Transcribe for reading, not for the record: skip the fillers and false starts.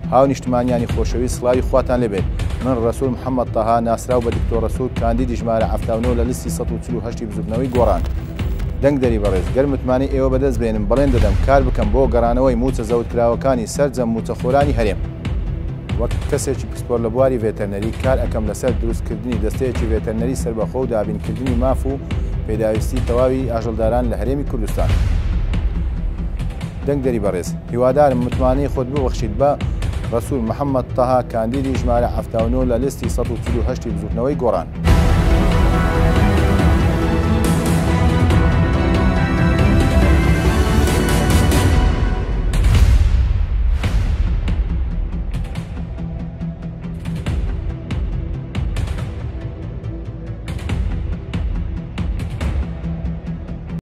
هاو نیشتمانیانی خۆشەویست سڵاوی خواتان لێبێت. من ڕەسوول محەممەد تەها ناسراو بە دکتۆر ڕەسوول کاندیدی ژمارە 79 لە لیستی 148 بزوتنەوەی گۆڕان. دەنگ دەری بەڕێز گەر متمانی ئێوە بەدەست بێنم بەڵێن دەدەم کار بکەم بۆ گەڕانەوەی موچە زەوتکراوەکانی سەرجەم موچەخۆرانی هەرێم. وەک کەسێکی پسپۆر لە بواری ڤێتەرنەری کار ئەەکەم لەسەر دروستکردنی دەستەیەکی ڤێتەرنەری سەربەخۆ و دابینکردنی ماف و پێداویستی تەواوی ئاژەڵداران لە هەرێمی کوردستان. دەنگ دەری بەڕێز هیوادارم متمانەی خۆت ببەخشیت بە ڕەسوول محەممەد تەها کاندیدی ژمارە 79 لە لیستی 148 بزوتنەوەی گۆڕان.